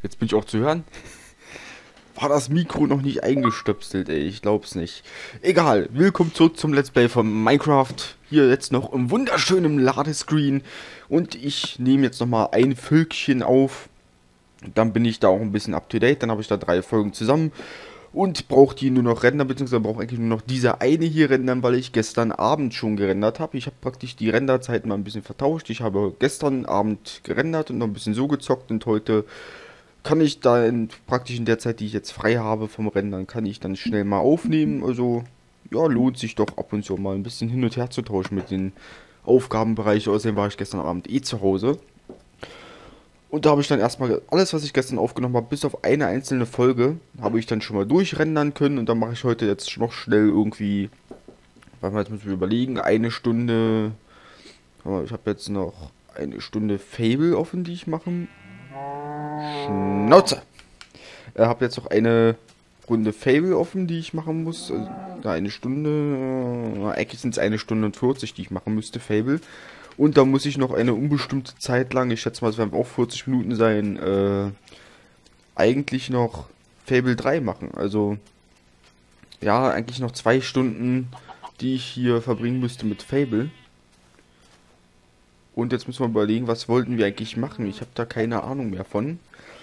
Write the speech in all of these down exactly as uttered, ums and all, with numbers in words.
Jetzt bin ich auch zu hören. War das Mikro noch nicht eingestöpselt, ey? Ich glaub's nicht. Egal, willkommen zurück zum Let's Play von Minecraft. Hier jetzt noch im wunderschönen Ladescreen. Und ich nehme jetzt nochmal ein Völkchen auf. Dann bin ich da auch ein bisschen up to date. Dann habe ich da drei Folgen zusammen. Und brauche die nur noch rendern, beziehungsweise brauche eigentlich nur noch diese eine hier rendern, weil ich gestern Abend schon gerendert habe. Ich habe praktisch die Renderzeit mal ein bisschen vertauscht. Ich habe gestern Abend gerendert und noch ein bisschen so gezockt. Und heute kann ich dann praktisch in der Zeit, die ich jetzt frei habe vom Rendern, kann ich dann schnell mal aufnehmen. Also, ja, lohnt sich doch ab und zu mal ein bisschen hin und her zu tauschen mit den Aufgabenbereichen. Außerdem war ich gestern Abend eh zu Hause. Und da habe ich dann erstmal alles, was ich gestern aufgenommen habe, bis auf eine einzelne Folge, habe ich dann schon mal durchrendern können. Und dann mache ich heute jetzt noch schnell irgendwie, weil wir jetzt müssen wir überlegen, eine Stunde. Ich habe jetzt noch eine Stunde Fable offen, die ich machen. Schnauze! Ich habe jetzt noch eine Runde Fable offen, die ich machen muss. Also, eine Stunde. Eigentlich sind es eine Stunde und vierzig, die ich machen müsste, Fable. Und da muss ich noch eine unbestimmte Zeit lang, ich schätze mal, es werden auch vierzig Minuten sein, äh, eigentlich noch Fable drei machen. Also, ja, eigentlich noch zwei Stunden, die ich hier verbringen müsste mit Fable. Und jetzt müssen wir überlegen, was wollten wir eigentlich machen? Ich habe da keine Ahnung mehr von.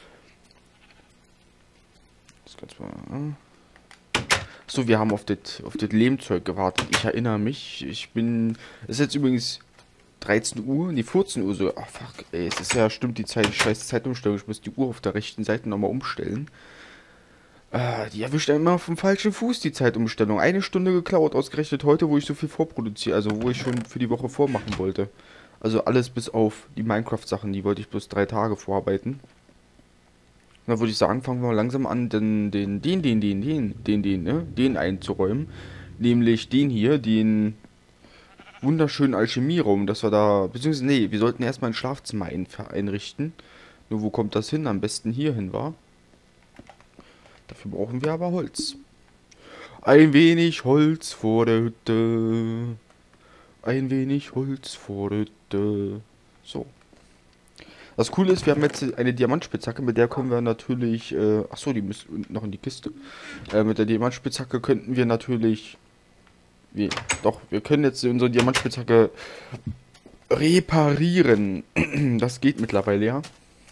Das ganz mal. So, wir haben auf das auf das Lehmzeug gewartet. Ich erinnere mich. Ich bin. Es ist jetzt übrigens dreizehn Uhr, nee, vierzehn Uhr so. Ach, fuck, ey, es ist ja, stimmt, die Zeit, die scheiß Zeitumstellung. Ich muss die Uhr auf der rechten Seite nochmal umstellen. Äh, die erwischt immer vom falschen Fuß, die Zeitumstellung. Eine Stunde geklaut, ausgerechnet heute, wo ich so viel vorproduziere. Also, wo ich schon für die Woche vormachen wollte. Also, alles bis auf die Minecraft-Sachen, die wollte ich bloß drei Tage vorarbeiten. Dann würde ich sagen, fangen wir mal langsam an, den, den, den, den, den, den, den, den, ne, den einzuräumen. Nämlich den hier, den wunderschönen Alchemieraum, dass wir da, beziehungsweise, nee, wir sollten erstmal ein Schlafzimmer ein, einrichten. Nur wo kommt das hin? Am besten hier hin, war. Dafür brauchen wir aber Holz. Ein wenig Holz vor der Hütte. Ein wenig Holz vor der Hütte. So. Das Coole ist, wir haben jetzt eine Diamantspitzhacke, mit der können wir natürlich, äh, achso, die müsste unten noch in die Kiste. Äh, mit der Diamantspitzhacke könnten wir natürlich, wie, doch, wir können jetzt unsere Diamantspitzhacke reparieren. Das geht mittlerweile, ja.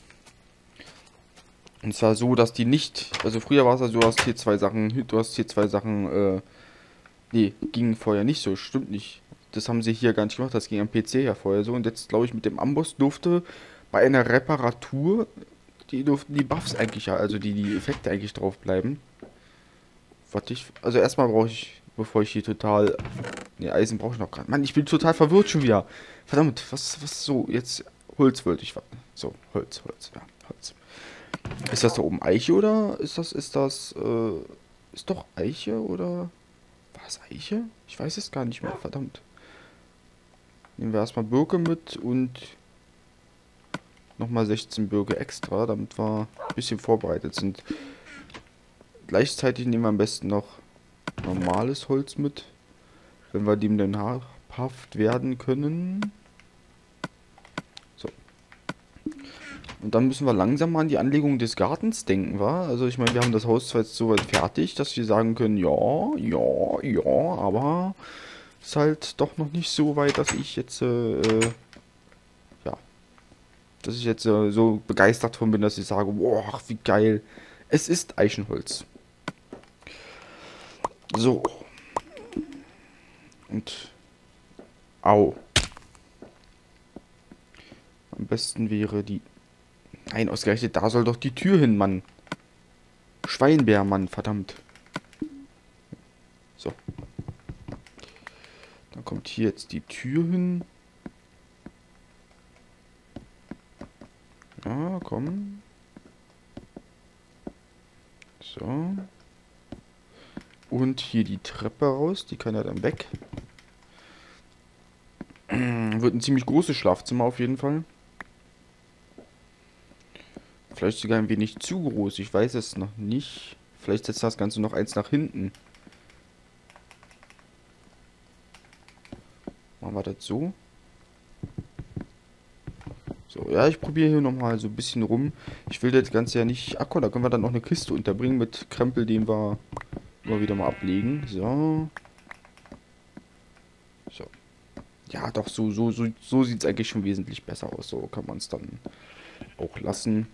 Und zwar so, dass die nicht, also früher war es ja so, du hast hier zwei Sachen, du hast hier zwei Sachen, äh, nee, ging vorher nicht so, stimmt nicht. Das haben sie hier gar nicht gemacht, das ging am P C ja vorher so. Und jetzt, glaube ich, mit dem Amboss durfte bei einer Reparatur, die durften die Buffs eigentlich ja, also die, die Effekte eigentlich drauf bleiben. Warte ich, also erstmal brauche ich, bevor ich hier total, ne, Eisen brauche ich noch gerade. Mann, ich bin total verwirrt schon wieder. Verdammt, was, was so, jetzt Holz wollte ich, so, Holz, Holz, ja, Holz. Ist das da oben Eiche oder ist das, ist das, äh, ist doch Eiche oder, war es Eiche? Ich weiß es gar nicht mehr, verdammt. Nehmen wir erstmal Birke mit und nochmal sechzehn Birke extra, damit wir ein bisschen vorbereitet sind. Gleichzeitig nehmen wir am besten noch normales Holz mit, wenn wir dem dann habhaft werden können. So. Und dann müssen wir langsam mal an die Anlegung des Gartens denken, wa? Also ich meine, wir haben das Haus zwar jetzt soweit fertig, dass wir sagen können, ja, ja, ja, aber ist halt doch noch nicht so weit, dass ich jetzt, äh, ja, dass ich jetzt äh, so begeistert von bin, dass ich sage, boah, wie geil. Es ist Eichenholz. So. Und, au. Am besten wäre die, nein, ausgerechnet, da soll doch die Tür hin, Mann. Schweinbär, Mann, verdammt. So. Dann kommt hier jetzt die Tür hin. Ja, komm. So. Und hier die Treppe raus. Die kann ja dann weg. Wird ein ziemlich großes Schlafzimmer auf jeden Fall. Vielleicht sogar ein wenig zu groß. Ich weiß es noch nicht. Vielleicht setzt das Ganze noch eins nach hinten. Machen wir das so. So, ja, ich probiere hier nochmal so ein bisschen rum. Ich will das Ganze ja nicht... Ach komm, da können wir dann noch eine Kiste unterbringen mit Krempel, den wir immer wieder mal ablegen. So. So. Ja, doch, so, so, so, so sieht es eigentlich schon wesentlich besser aus. So kann man es dann auch lassen.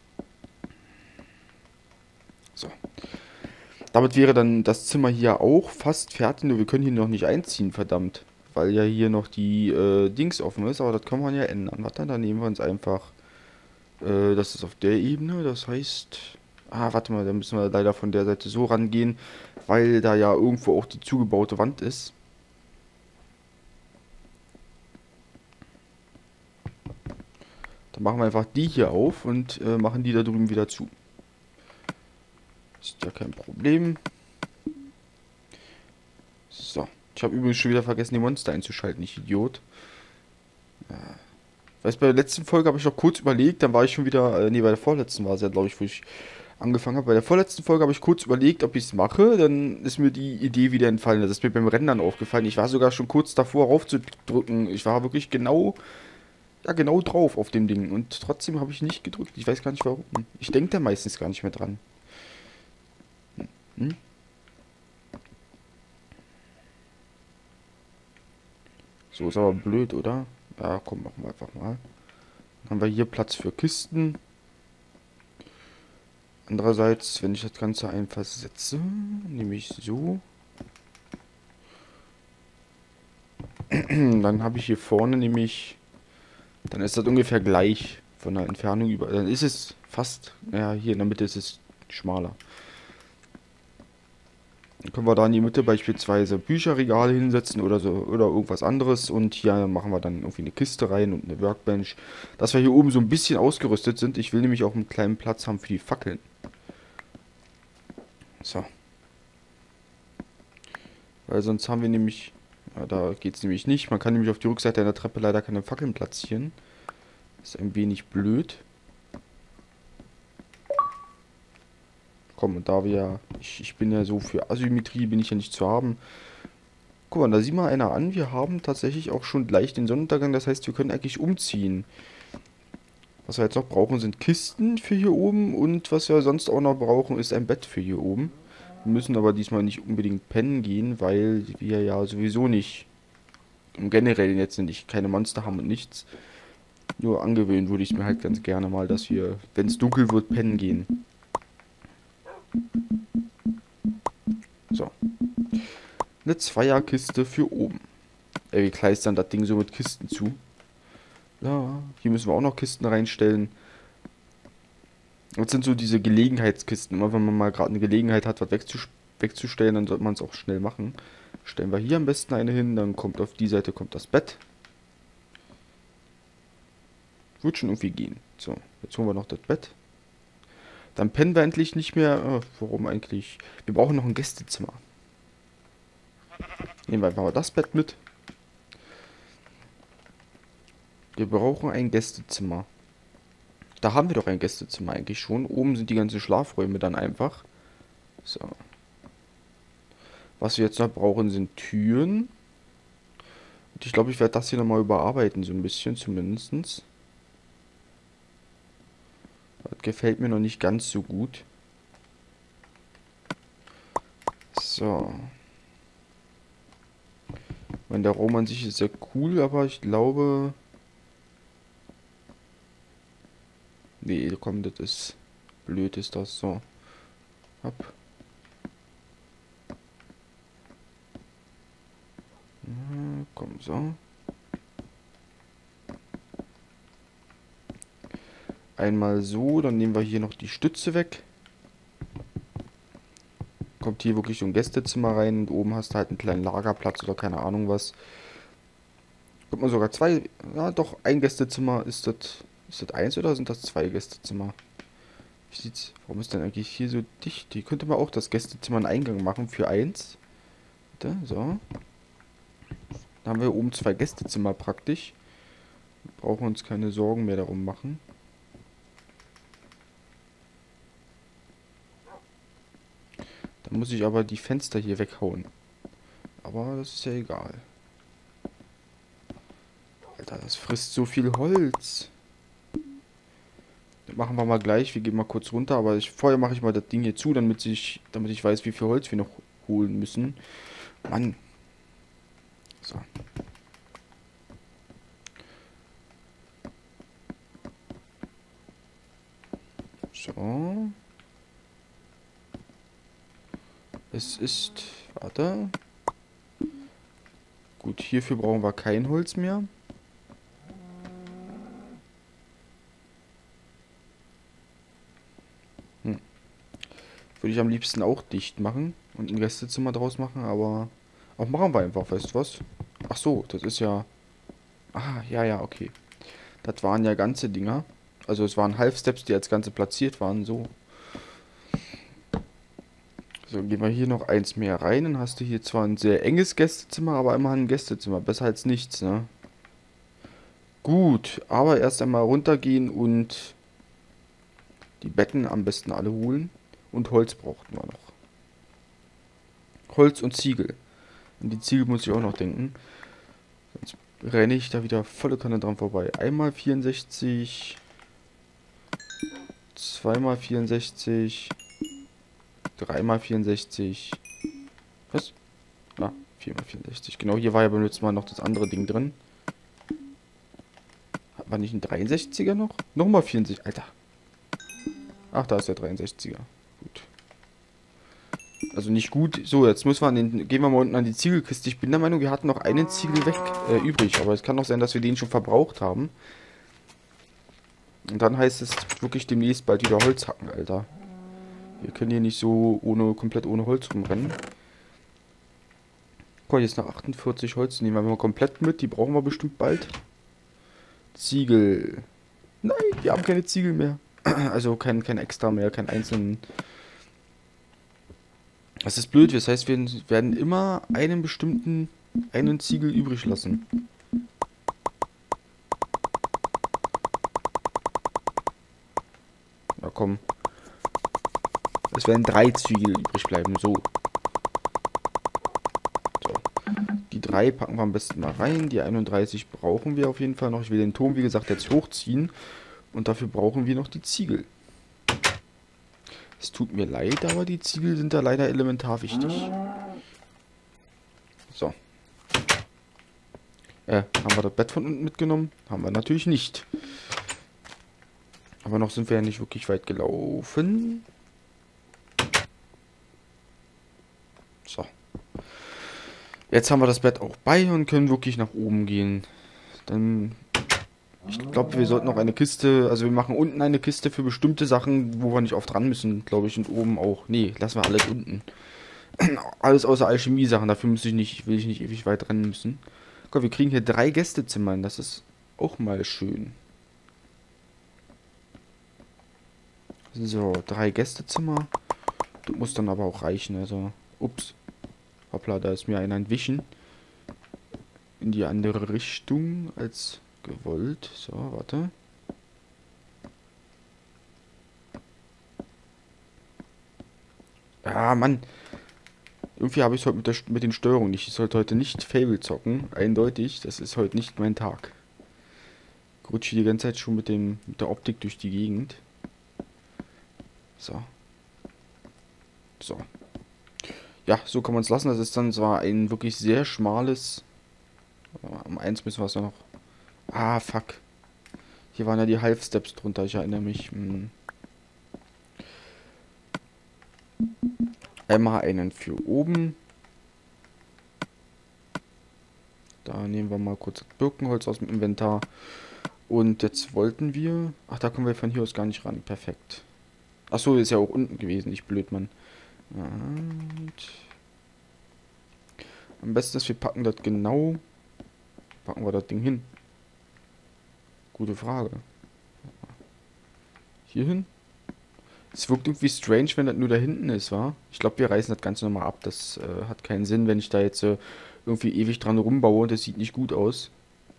So. Damit wäre dann das Zimmer hier auch fast fertig. Nur wir können hier noch nicht einziehen, verdammt. Weil ja hier noch die äh, Dings offen ist. Aber das kann man ja ändern. Warte, dann nehmen wir uns einfach... Äh, das ist auf der Ebene. Das heißt... Ah, warte mal, da müssen wir leider von der Seite so rangehen. Weil da ja irgendwo auch die zugebaute Wand ist. Dann machen wir einfach die hier auf und äh, machen die da drüben wieder zu. Ist ja kein Problem. So. Ich habe übrigens schon wieder vergessen, die Monster einzuschalten, ich Idiot. Ja. Weißt du, bei der letzten Folge habe ich noch kurz überlegt, dann war ich schon wieder, äh, nee, bei der vorletzten war es ja, glaube ich, wo ich angefangen habe. Bei der vorletzten Folge habe ich kurz überlegt, ob ich es mache, dann ist mir die Idee wieder entfallen. Das ist mir beim Rennen dann aufgefallen. Ich war sogar schon kurz davor raufzudrücken. Ich war wirklich genau, ja, genau drauf auf dem Ding. Und trotzdem habe ich nicht gedrückt. Ich weiß gar nicht warum. Ich denke da meistens gar nicht mehr dran. Hm? So ist aber blöd, oder? Ja, komm, machen wir einfach mal. Dann haben wir hier Platz für Kisten. Andererseits, wenn ich das Ganze einfach setze, nämlich so, dann habe ich hier vorne nämlich, dann ist das ungefähr gleich von der Entfernung über, dann ist es fast, ja, hier in der Mitte ist es schmaler. Dann können wir da in die Mitte beispielsweise Bücherregale hinsetzen oder so oder irgendwas anderes und hier machen wir dann irgendwie eine Kiste rein und eine Workbench, dass wir hier oben so ein bisschen ausgerüstet sind. Ich will nämlich auch einen kleinen Platz haben für die Fackeln. So. Weil sonst haben wir nämlich, ja, da geht es nämlich nicht. Man kann nämlich auf die Rückseite einer Treppe leider keine Fackeln platzieren. Ist ein wenig blöd. Komm, und da wir ja, ich, ich bin ja so für Asymmetrie, bin ich ja nicht zu haben. Guck mal, da sieht mal einer an, wir haben tatsächlich auch schon gleich den Sonnenuntergang, das heißt, wir können eigentlich umziehen. Was wir jetzt noch brauchen, sind Kisten für hier oben und was wir sonst auch noch brauchen, ist ein Bett für hier oben. Wir müssen aber diesmal nicht unbedingt pennen gehen, weil wir ja sowieso nicht, im Generellen jetzt nicht, keine Monster haben und nichts. Nur angewöhnen würde ich es mir halt ganz gerne mal, dass wir, wenn es dunkel wird, pennen gehen. So. Eine Zweierkiste für oben. Ey, wir kleistern das Ding so mit Kisten zu. Ja, hier müssen wir auch noch Kisten reinstellen. Das sind so diese Gelegenheitskisten. Immer wenn man mal gerade eine Gelegenheit hat, was wegzus wegzustellen, dann sollte man es auch schnell machen. Stellen wir hier am besten eine hin, dann kommt auf die Seite kommt das Bett. Wird schon irgendwie gehen. So, jetzt holen wir noch das Bett. Dann pennen wir endlich nicht mehr. Äh, warum eigentlich? Wir brauchen noch ein Gästezimmer. Nehmen wir einfach mal das Bett mit. Wir brauchen ein Gästezimmer. Da haben wir doch ein Gästezimmer eigentlich schon. Oben sind die ganzen Schlafräume dann einfach. So. Was wir jetzt noch brauchen, sind Türen. Und ich glaube, ich werde das hier nochmal überarbeiten, so ein bisschen zumindest. Das gefällt mir noch nicht ganz so gut. So. Ich meine, der Raum an sich ist sehr cool, aber ich glaube... Nee, komm, das ist... Blöd ist das so. Hopp. Ja, komm, so. Einmal so, dann nehmen wir hier noch die Stütze weg. Kommt hier wirklich so ein Gästezimmer rein und oben hast du halt einen kleinen Lagerplatz oder keine Ahnung was. Kommt man sogar zwei, ja doch, ein Gästezimmer, ist das, ist das eins oder sind das zwei Gästezimmer? Wie sieht's, warum ist denn eigentlich hier so dicht? Hier könnte man auch das Gästezimmer einen Eingang machen für eins. Da, so. Dann haben wir oben zwei Gästezimmer praktisch. Brauchen uns keine Sorgen mehr darum machen. Dann muss ich aber die Fenster hier weghauen. Aber das ist ja egal. Alter, das frisst so viel Holz. machen wir mal gleich. Wir gehen mal kurz runter, aber ich, vorher mache ich mal das Ding hier zu, damit ich, damit ich weiß, wie viel Holz wir noch holen müssen. Mann. So. So. Es ist... Warte. Gut, hierfür brauchen wir kein Holz mehr. Hm. Würde ich am liebsten auch dicht machen und ein Gästezimmer draus machen, aber... Auch machen wir einfach, weißt du was? Ach so, das ist ja... Ah, ja, ja, okay. Das waren ja ganze Dinger. Also es waren Half-Steps, die als Ganze platziert waren, so. So, gehen wir hier noch eins mehr rein. Dann hast du hier zwar ein sehr enges Gästezimmer, aber immerhin ein Gästezimmer. Besser als nichts, ne? Gut, aber erst einmal runtergehen und die Betten am besten alle holen. Und Holz brauchten wir noch. Holz und Ziegel. An die Ziegel muss ich auch noch denken. Sonst renne ich da wieder volle Kanne dran vorbei. Einmal vierundsechzig. Zweimal vierundsechzig. Dreimal vierundsechzig. Was? Ah, viermal vierundsechzig. Genau, hier war ja beim letzten Mal noch das andere Ding drin. Hat man nicht einen dreiundsechziger noch? Nochmal vierundsechzig. Alter. Ach, da ist der dreiundsechziger. Gut. Also nicht gut. So, jetzt müssen wir an den, gehen wir mal unten an die Ziegelkiste. Ich bin der Meinung, wir hatten noch einen Ziegel weg, äh, übrig. Aber es kann auch sein, dass wir den schon verbraucht haben. Und dann heißt es wirklich demnächst bald wieder Holz hacken, Alter. Wir können hier nicht so ohne komplett ohne Holz rumrennen. Guck mal, jetzt noch achtundvierzig Holz. Nehmen wir mal komplett mit. Die brauchen wir bestimmt bald. Ziegel. Nein, wir haben keine Ziegel mehr. Also kein, kein extra mehr, kein einzelnen. Das ist blöd. Das heißt, wir werden immer einen bestimmten, einen Ziegel übrig lassen. Na komm. Es werden drei Ziegel übrig bleiben, so. So. Die drei packen wir am besten mal rein. Die einunddreißig brauchen wir auf jeden Fall noch. Ich will den Turm, wie gesagt, jetzt hochziehen. Und dafür brauchen wir noch die Ziegel. Es tut mir leid, aber die Ziegel sind da leider elementar wichtig. So. Äh, haben wir das Bett von unten mitgenommen? Haben wir natürlich nicht. Aber noch sind wir ja nicht wirklich weit gelaufen. So. Jetzt haben wir das Bett auch bei und können wirklich nach oben gehen. Dann, ich glaube, wir sollten noch eine Kiste, also wir machen unten eine Kiste für bestimmte Sachen, wo wir nicht oft ran müssen, glaube ich, und oben auch. Nee, lassen wir alles unten. Alles außer Alchemie-Sachen, dafür muss ich nicht, will ich nicht ewig weit rennen müssen. Guck, wir kriegen hier drei Gästezimmer, das ist auch mal schön. So, drei Gästezimmer. Das muss dann aber auch reichen, also, ups. Hoppla, da ist mir einer entwichen. In die andere Richtung als gewollt. So, warte. Ah, Mann. Irgendwie habe ich es heute mit, der, mit den Steuerungen nicht. Ich sollte heute nicht Fable zocken. Eindeutig. Das ist heute nicht mein Tag. Ich rutsche die ganze Zeit schon mit, dem, mit der Optik durch die Gegend. So. So. Ja, so kann man es lassen. Das ist dann zwar ein wirklich sehr schmales... Am eins müssen wir es ja noch... Ah, fuck. Hier waren ja die Half-Steps drunter, ich erinnere mich. Hm. Einmal einen für oben. Da nehmen wir mal kurz Birkenholz aus dem Inventar. Und jetzt wollten wir... Ach, da kommen wir von hier aus gar nicht ran. Perfekt. Ach so, ist ja auch unten gewesen. Ich blöd, Mann. Und am besten ist, wir packen das genau... Packen wir das Ding hin? Gute Frage. Hier hin? Es wirkt irgendwie strange, wenn das nur da hinten ist, wa? Ich glaube, wir reißen das Ganze nochmal ab. Das äh, hat keinen Sinn, wenn ich da jetzt äh, irgendwie ewig dran rumbaue. Das sieht nicht gut aus.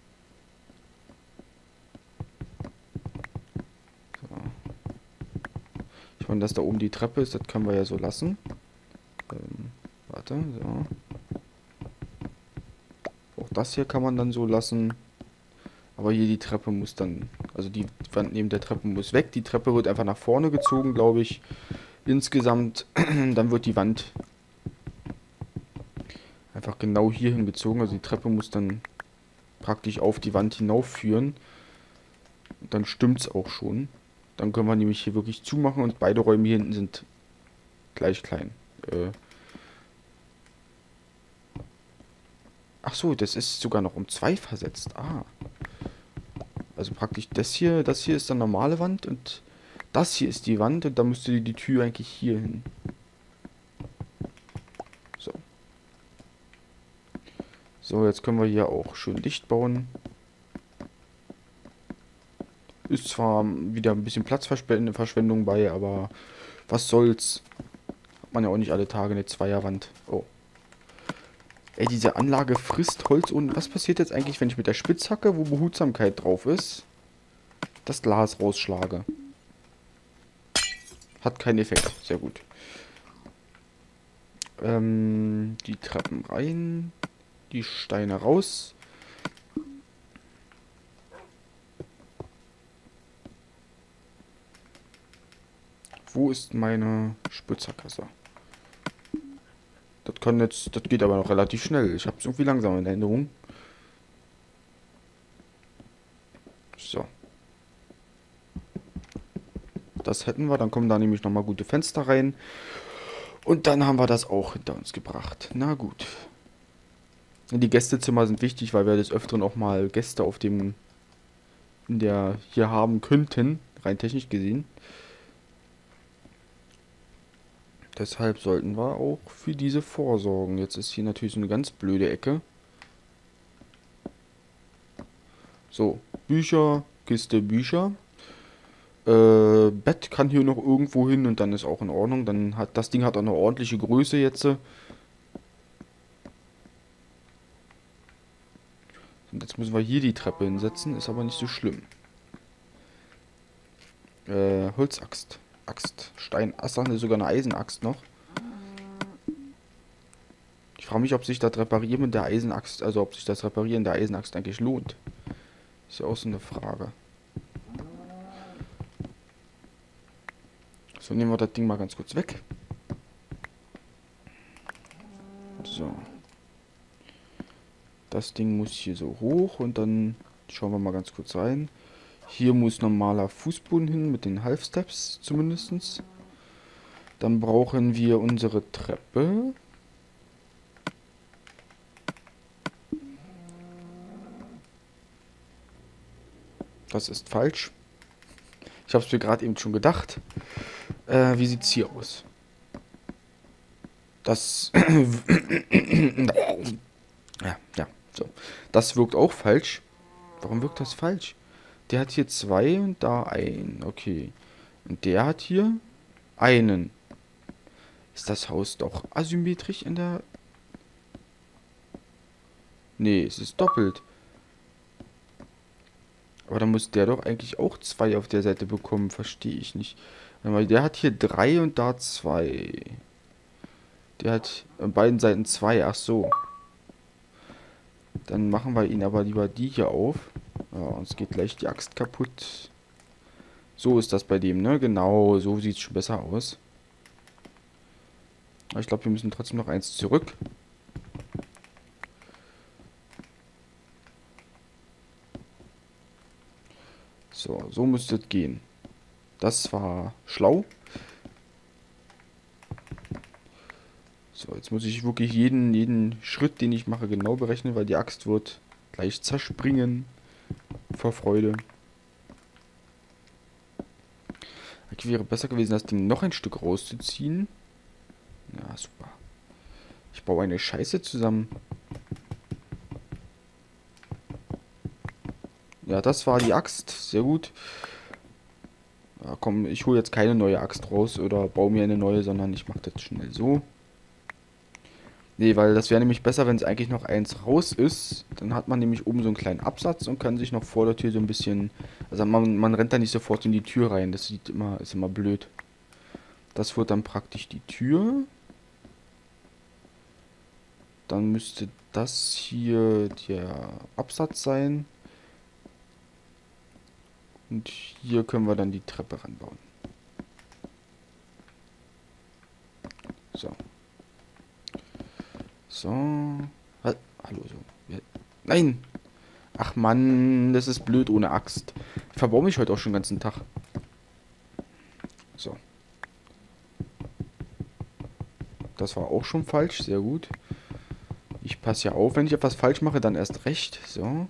So. Ich meine, dass da oben die Treppe ist, das können wir ja so lassen. Ähm, warte, so. Auch das hier kann man dann so lassen. Aber hier die Treppe muss dann... Also die Wand neben der Treppe muss weg. Die Treppe wird einfach nach vorne gezogen, glaube ich. Insgesamt, dann wird die Wand einfach genau hier hingezogen. Also die Treppe muss dann praktisch auf die Wand hinaufführen. Und dann stimmt's auch schon. Dann können wir nämlich hier wirklich zumachen und beide Räume hier hinten sind gleich klein. Äh Ach so, das ist sogar noch um zwei versetzt. Ah. Also praktisch das hier, das hier ist dann normale Wand und das hier ist die Wand und da müsste die, die Tür eigentlich hier hin. So. So, jetzt können wir hier auch schön dicht bauen. Ist zwar wieder ein bisschen Platzverschwendung bei, aber was soll's. Hat man ja auch nicht alle Tage eine Zweierwand. Oh. Ey, diese Anlage frisst Holz und was passiert jetzt eigentlich, wenn ich mit der Spitzhacke, wo Behutsamkeit drauf ist, das Glas rausschlage? Hat keinen Effekt. Sehr gut. Ähm, die Treppen rein. Die Steine raus. Wo ist meine Spitzhacke? Das kann jetzt, das geht aber noch relativ schnell. Ich habe es irgendwie langsam in Erinnerung. So. Das hätten wir. Dann kommen da nämlich nochmal gute Fenster rein. Und dann haben wir das auch hinter uns gebracht. Na gut. Die Gästezimmer sind wichtig, weil wir des Öfteren auch mal Gäste auf dem in der hier haben könnten. Rein technisch gesehen. Deshalb sollten wir auch für diese vorsorgen. Jetzt ist hier natürlich so eine ganz blöde Ecke. So, Bücher, Kiste, Bücher. Äh, Bett kann hier noch irgendwo hin und dann ist auch in Ordnung. Dann hat das Ding hat auch eine ordentliche Größe jetzt. Und jetzt müssen wir hier die Treppe hinsetzen, ist aber nicht so schlimm. Äh, Holzaxt. Axt, Stein, Ast, sogar eine Eisenaxt noch. Ich frage mich, ob sich das Reparieren mit der Eisenaxt, also ob sich das Reparieren der Eisenaxt eigentlich lohnt. Ist ja auch so eine Frage. So, nehmen wir das Ding mal ganz kurz weg. So. Das Ding muss hier so hoch und dann schauen wir mal ganz kurz rein. Hier muss normaler Fußboden hin, mit den Half-Steps zumindest. Dann brauchen wir unsere Treppe. Das ist falsch. Ich habe es mir gerade eben schon gedacht. Äh, wie sieht es hier aus? Das... ja, ja, so. Das wirkt auch falsch. Warum wirkt das falsch? Der hat hier zwei und da ein. Okay. Und der hat hier einen. Ist das Haus doch asymmetrisch in der... Nee, es ist doppelt. Aber dann muss der doch eigentlich auch zwei auf der Seite bekommen. Verstehe ich nicht. Weil der hat hier drei und da zwei. Der hat an beiden Seiten zwei. Ach so. Dann machen wir ihn aber lieber die hier auf. Ja, uns geht gleich die Axt kaputt. So ist das bei dem, ne? Genau, so sieht es schon besser aus. Aber ich glaube, wir müssen trotzdem noch eins zurück. So, so müsste es gehen. Das war schlau. So, jetzt muss ich wirklich jeden, jeden Schritt, den ich mache, genau berechnen, weil die Axt wird gleich zerspringen. Vor Freude. Eigentlich wäre besser gewesen, das Ding noch ein Stück rauszuziehen. Ja, super. Ich baue eine Scheiße zusammen. Ja, das war die Axt. Sehr gut. Ja, komm, ich hole jetzt keine neue Axt raus oder baue mir eine neue, sondern ich mache das schnell so. Nee, weil das wäre nämlich besser, wenn es eigentlich noch eins raus ist. Dann hat man nämlich oben so einen kleinen Absatz und kann sich noch vor der Tür so ein bisschen... Also man, man rennt da nicht sofort in die Tür rein. Das sieht immer, ist immer blöd. Das wird dann praktisch die Tür. Dann müsste das hier der Absatz sein. Und hier können wir dann die Treppe ranbauen. So. So. Ha Hallo, so. Nein! Ach Mann, das ist blöd ohne Axt. Ich verbaue mich heute auch schon den ganzen Tag. So. Das war auch schon falsch, sehr gut. Ich passe ja auf, wenn ich etwas falsch mache, dann erst recht. So.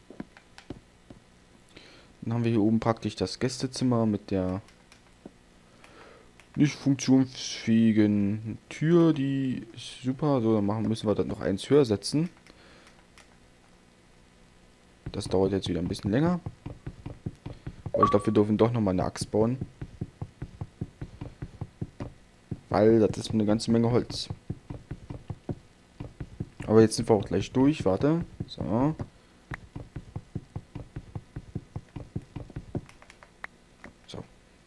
Dann haben wir hier oben praktisch das Gästezimmer mit der nicht funktionsfähigen Tür. Die ist super. So, dann machen, müssen wir das noch eins höher setzen. Das dauert jetzt wieder ein bisschen länger. Aber ich glaube, wir dürfen doch nochmal eine Axt bauen. Weil das ist eine ganze Menge Holz. Aber jetzt sind wir auch gleich durch. Warte. So. So.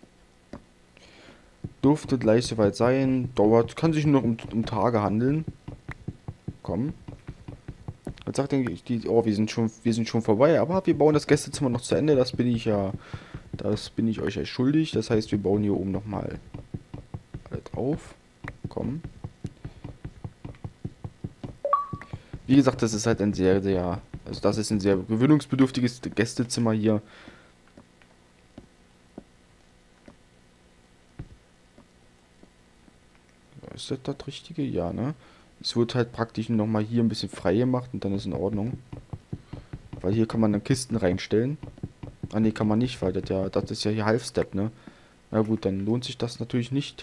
Dürfte gleich soweit sein. Dauert. Kann sich nur noch um, um Tage handeln. Komm. Jetzt sagt denke ich, die, oh, wir sind schon, wir sind schon vorbei, aber wir bauen das Gästezimmer noch zu Ende. Das bin ich ja, das bin ich euch ja schuldig. Das heißt, wir bauen hier oben nochmal alle drauf. Komm. Wie gesagt, das ist halt ein sehr, sehr, also das ist ein sehr gewöhnungsbedürftiges Gästezimmer hier. Ist das das Richtige? Ja, ne? Es wird halt praktisch nochmal hier ein bisschen frei gemacht und dann ist in Ordnung. Weil hier kann man dann Kisten reinstellen. Ah ne, kann man nicht, weil das ja, das ist ja hier Half-Step, ne? Na gut, dann lohnt sich das natürlich nicht.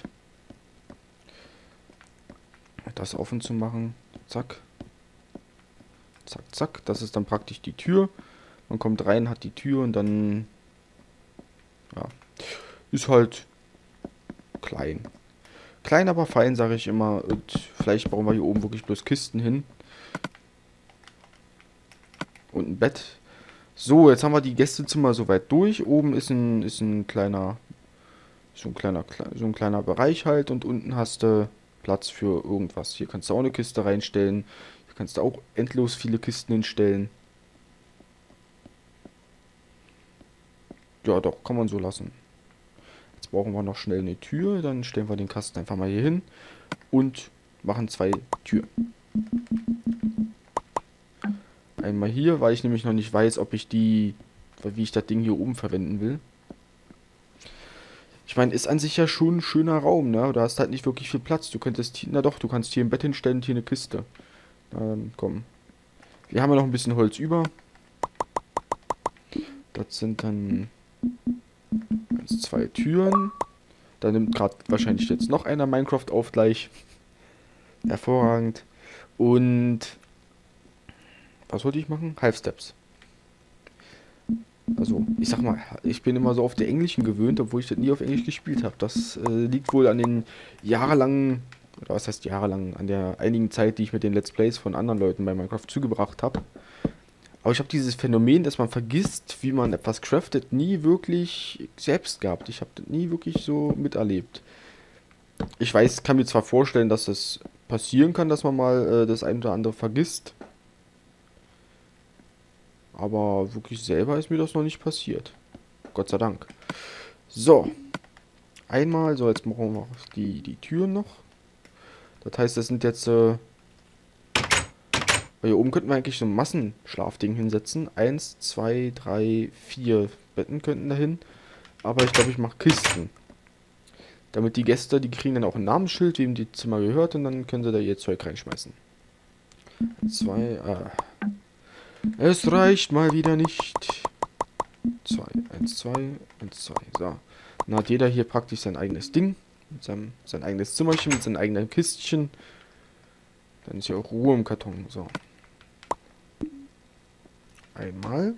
Das offen zu machen. Zack. Zack, zack. Das ist dann praktisch die Tür. Man kommt rein, hat die Tür und dann... Ja. Ist halt klein. Klein, aber fein, sage ich immer. Und vielleicht bauen wir hier oben wirklich bloß Kisten hin. Und ein Bett. So, jetzt haben wir die Gästezimmer soweit durch. Oben ist ein, ist ein kleiner, so ein kleiner, so ein kleiner Bereich halt. Und unten hast du Platz für irgendwas. Hier kannst du auch eine Kiste reinstellen. Hier kannst du auch endlos viele Kisten hinstellen. Ja, doch, kann man so lassen. Jetzt brauchen wir noch schnell eine Tür. Dann stellen wir den Kasten einfach mal hier hin. Und machen zwei Türen. Einmal hier, weil ich nämlich noch nicht weiß, ob ich die, wie ich das Ding hier oben verwenden will. Ich meine, ist an sich ja schon ein schöner Raum, ne? Du hast halt nicht wirklich viel Platz. Du könntest, hier, na doch, du kannst hier ein Bett hinstellen und hier eine Kiste. Dann komm. Wir haben ja noch ein bisschen Holz über. Das sind dann eins, zwei Türen. Da nimmt gerade wahrscheinlich jetzt noch einer Minecraft auf gleich. Hervorragend. Und was wollte ich machen? Half-Steps. Also, ich sag mal, ich bin immer so auf der Englischen gewöhnt, obwohl ich das nie auf Englisch gespielt habe. Das äh, liegt wohl an den jahrelangen, oder was heißt jahrelang, an der einigen Zeit, die ich mit den Let's Plays von anderen Leuten bei Minecraft zugebracht habe. Aber ich habe dieses Phänomen, dass man vergisst, wie man etwas craftet, nie wirklich selbst gehabt. Ich habe das nie wirklich so miterlebt. Ich weiß, kann mir zwar vorstellen, dass es passieren kann, dass man mal äh, das ein oder andere vergisst. Aber wirklich selber ist mir das noch nicht passiert. Gott sei Dank. So. Einmal, so jetzt machen wir die, die Türen noch. Das heißt, das sind jetzt... Äh, hier oben könnten wir eigentlich so ein Massenschlafding hinsetzen. Eins, zwei, drei, vier Betten könnten dahin. Aber ich glaube, ich mache Kisten. Damit die Gäste, die kriegen dann auch ein Namensschild, wem die Zimmer gehört. Und dann können sie da ihr Zeug reinschmeißen. Zwei, ah... Es reicht mal wieder nicht. Zwei, eins, zwei, eins, zwei. So. Dann hat jeder hier praktisch sein eigenes Ding. Mit seinem, sein eigenes Zimmerchen, mit seinem eigenen Kistchen. Dann ist ja auch Ruhe im Karton. So. Einmal.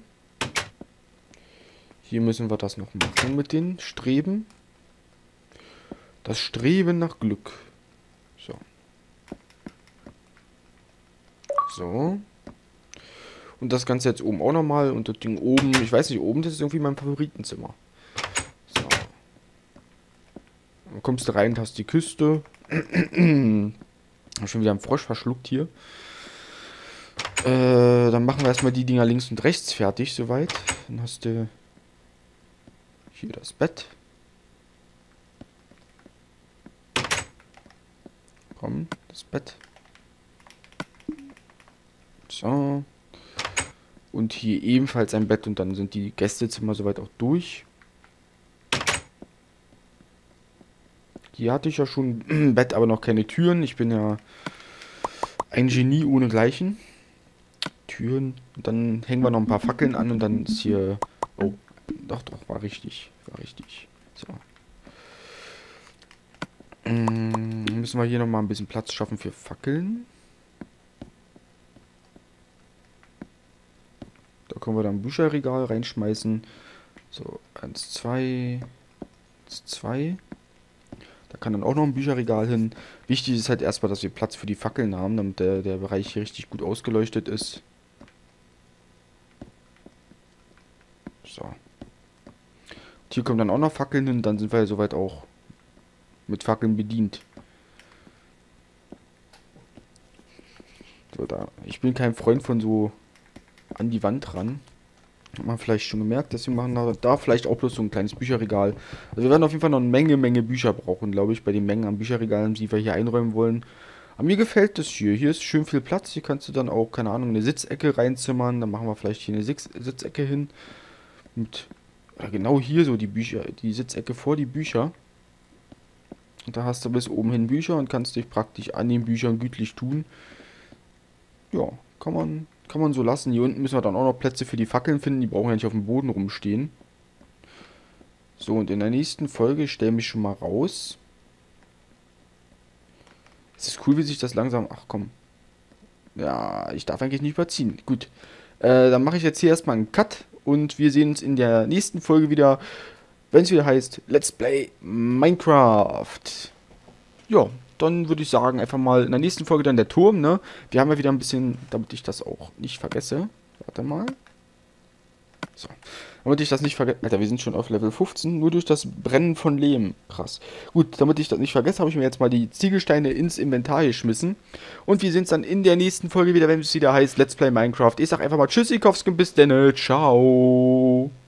Hier müssen wir das noch machen mit den Streben. Das Streben nach Glück. So. So. Und das Ganze jetzt oben auch nochmal. Und das Ding oben, ich weiß nicht, oben, das ist irgendwie mein Favoritenzimmer. So. Dann kommst du rein und hast die Küste. Hab schon wieder einen Frosch verschluckt hier. Äh, dann machen wir erstmal die Dinger links und rechts fertig, soweit. Dann hast du Hier das Bett. Komm, das Bett. So. Und hier ebenfalls ein Bett und dann sind die Gästezimmer soweit auch durch. Hier hatte ich ja schon ein Bett, aber noch keine Türen. Ich bin ja ein Genie ohnegleichen. Türen. Und dann hängen wir noch ein paar Fackeln an und dann ist hier... Oh, doch, doch, war richtig. War richtig. So. Ähm, müssen wir hier nochmal ein bisschen Platz schaffen für Fackeln. Da können wir dann ein Bücherregal reinschmeißen. So, eins, zwei, eins, zwei. Da kann dann auch noch ein Bücherregal hin. Wichtig ist halt erstmal, dass wir Platz für die Fackeln haben, damit der, der Bereich hier richtig gut ausgeleuchtet ist. So. Und hier kommen dann auch noch Fackeln hin, dann sind wir ja soweit auch mit Fackeln bedient. So, da. Ich bin kein Freund von so an die Wand ran. Hat man vielleicht schon gemerkt, deswegen machen wir da vielleicht auch bloß so ein kleines Bücherregal. Also wir werden auf jeden Fall noch eine Menge, Menge Bücher brauchen, glaube ich, bei den Mengen an Bücherregalen, die wir hier einräumen wollen. Aber mir gefällt das hier. Hier ist schön viel Platz. Hier kannst du dann auch, keine Ahnung, eine Sitzecke reinzimmern. Dann machen wir vielleicht hier eine Sitz Sitzecke hin. Mit, oder genau hier so die Bücher, die Sitzecke vor die Bücher. Und da hast du bis oben hin Bücher und kannst dich praktisch an den Büchern gütlich tun. Ja, kann man... Kann man so lassen. Hier unten müssen wir dann auch noch Plätze für die Fackeln finden. Die brauchen ja nicht auf dem Boden rumstehen. So, und in der nächsten Folge stelle mich schon mal raus. Es ist cool, wie sich das langsam... Ach komm. Ja, ich darf eigentlich nicht überziehen. Gut. Äh, dann mache ich jetzt hier erstmal einen Cut. Und wir sehen uns in der nächsten Folge wieder, wenn es wieder heißt Let's Play Minecraft. Ja. Dann würde ich sagen, einfach mal in der nächsten Folge dann der Turm, ne? Wir haben ja wieder ein bisschen, damit ich das auch nicht vergesse. Warte mal. So. Damit ich das nicht vergesse. Alter, wir sind schon auf Level fünfzehn, nur durch das Brennen von Lehm. Krass. Gut, damit ich das nicht vergesse, habe ich mir jetzt mal die Ziegelsteine ins Inventar geschmissen. Und wir sehen uns dann in der nächsten Folge wieder, wenn es wieder heißt Let's Play Minecraft. Ich sag einfach mal Tschüssikowski, bis denn. Ciao.